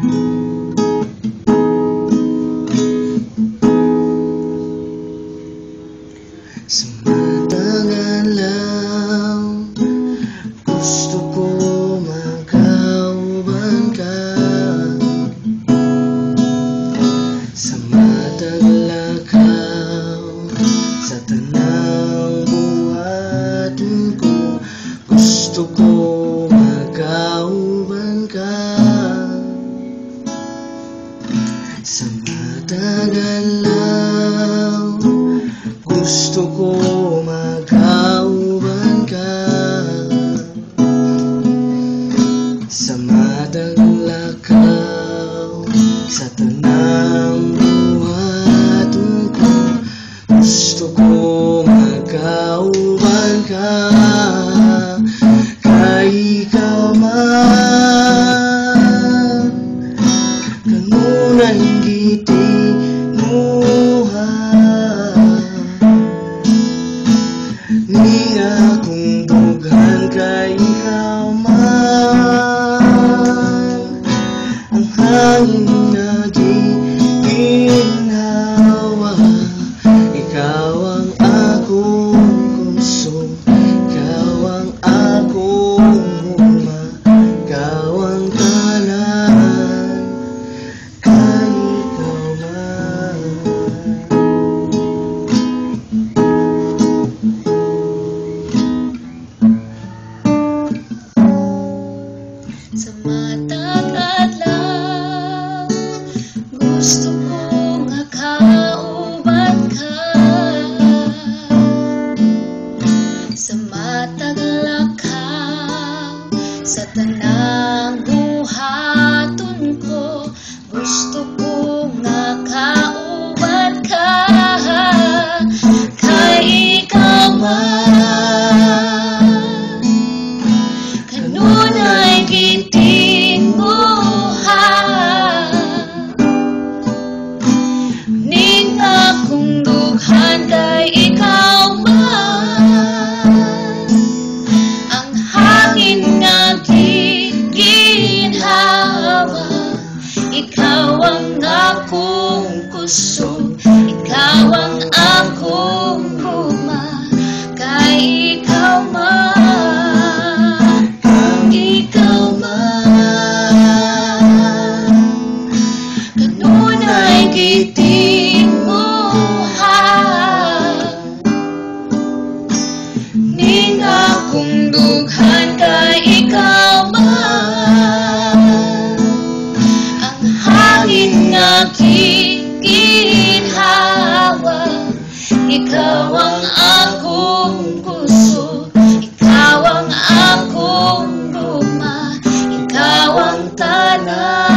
Sa matagal lang gusto ko magkauban ka. Sa matalakaw sa tanang buhatin ko, gusto ko magkauban ka. Sa matagal lang gusto ko magkauban ka. Sa matalakaw sa tanang buhatin ko, gusto ko magkauban ka. Kay ikaw man kanunay gitinuhan, ni akong dughan kay ikaw man. Ang hangin na ginhawa, ikaw ang akong puso, ikaw ang akong huma, ikaw ang tanan, kay ikaw man. Sa matagal lang gusto kong makauban ka. Sa matalakaw sa tanang buhaton ko, gusto kong makauban ka. Kay ikaw man kanunay gitinuhan, ning akong dughan kay ikaw man. Ang hangin nga ginhawa, ikaw ang akong puso, ikaw ang akong huma, kay ikaw man. Ikaw man kanunay gitinuhan, ning akong dughan kay ikaw man. Ang hangin nga ginhawa, ikaw ang akong puso, ikaw ang akong huma, ikaw ang tanan.